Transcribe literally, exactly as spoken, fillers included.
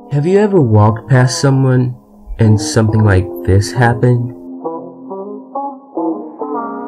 Have you ever walked past someone and something like this happened?